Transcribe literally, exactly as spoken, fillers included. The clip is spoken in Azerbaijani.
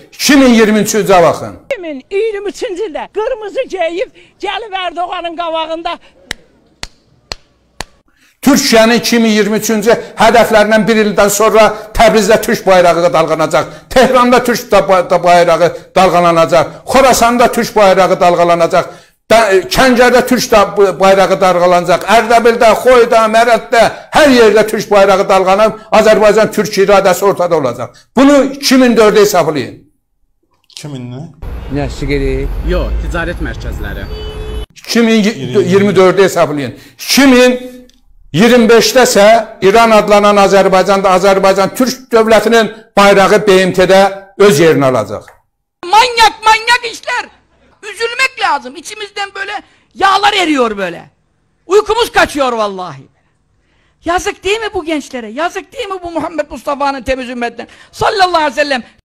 iki min iyirmi üçüncü baxın. iki min iyirmi üçüncü ildə qırmızı geyib gəlib Erdoğanın qabağında Türkiyənin iki min iyirmi üçüncü hədəflərindən bir ildən sonra Təbrizdə Türk bayrağı dalğalanacaq, Tehranda Türk bayrağı dalğalanacaq, Xorasanda Türk bayrağı dalğalanacaq, Kəncərdə Türk bayrağı dalğalanacaq, Ərdəbildə, Xoyda, Mərəddə, hər yerdə Türk bayrağı dalğalanıb, Azərbaycan Türk iradəsi ortada olacaq. Bunu iki min dördə hesablayın. iki min nə? Nə, sigiri? Yox, ticarət mərkəzləri. iki min iyirmi dördə hesablayın. iki min iyirmi beşdə isə İran adlanan Azərbaycanda Azərbaycan Türk dövlətinin bayrağı B M T'də öz yerini alacaq. manyak manyak işler. Üzülmek lazım. İçimizden böyle yağlar eriyor böyle. Uykumuz kaçıyor vallahi. Yazık değil mi bu gençlere? Yazık değil mi bu Muhammed Mustafa'nın temiz ümmetinden? Sallallahu aleyhi ve sellem.